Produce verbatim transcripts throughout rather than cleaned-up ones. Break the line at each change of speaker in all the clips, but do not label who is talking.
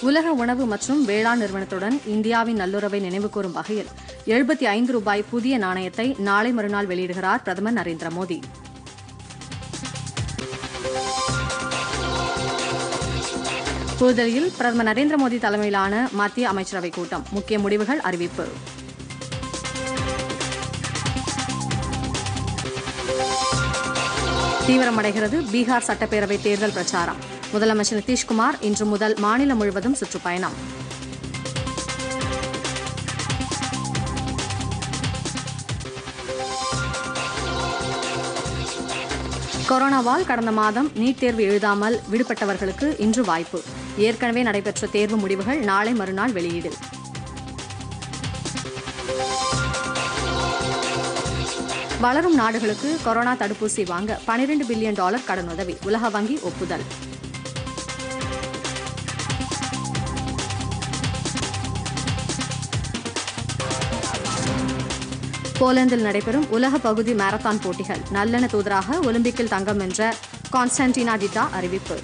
உலக உணவு மற்றும் வேளாண் நிறுவனத்துடன் இந்தியாவின் நல்லுறவை நினைவுகூரும் வகையில் எழுபத்தி ஐந்து ரூபாய் புதிய நாணயத்தை நாளை மறுநாள் வெளியிடுகிறார் பிரதமர் நரேந்திர மோடி. புதுதில்லியில் பிரதமர் நரேந்திர மோடி தலைமையிலான மத்திய அமைச்சரவைக் கூட்டம். முக்கிய முடிவுகள் அறிவிப்பு. தீவிரமடைகிறது பீகார் சட்டப்பேரவை தேர்தல் பிரச்சாரம். முதலமைச்சர் நிதிஷ்குமார் இன்று முதல் மாநிலம் முழுவதும் சுற்றுப்பயணம். கொரோனாவால் கடந்த மாதம் நீட் தேர்வு எழுதாமல் விடுபட்டவர்களுக்கு இன்று வாய்ப்பு. ஏற்கனவே நடைபெற்ற தேர்வு முடிவுகள் நாளை மறுநாள் வெளியீடு. வளரும் நாடுகளுக்கு கொரோனா தடுப்பூசி வாங்க பனிரண்டு பில்லியன் டாலர் கடனுதவி உலக வங்கி ஒப்புதல். போலந்தில் நடைபெறும் உலக பகுதி மாரத்தான் போட்டிகள். நல்லெண்ண தூதராக ஒலிம்பிக்கில் தங்கம் வென்ற கான்ஸ்டான்டினா டிட்டா அறிவிப்பு.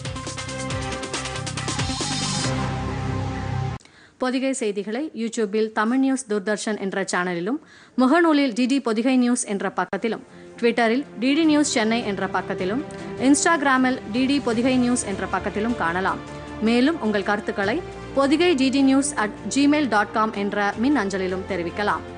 பொதிகை செய்திகளை யூடியூபில் தமிழ் நியூஸ் தூர்தர்ஷன் என்ற சேனலிலும், முகநூலில் டிடி பொதிகை நியூஸ் என்ற பக்கத்திலும், ட்விட்டரில் டிடி நியூஸ் சென்னை என்ற பக்கத்திலும், இன்ஸ்டாகிராமில் டிடி பொதிகை நியூஸ் என்ற பக்கத்திலும் காணலாம். மேலும் உங்கள் கருத்துக்களை Podhigai DD news at Gmail dot com என்ற மின் அஞ்சலிலும் தெரிவிக்கலாம்.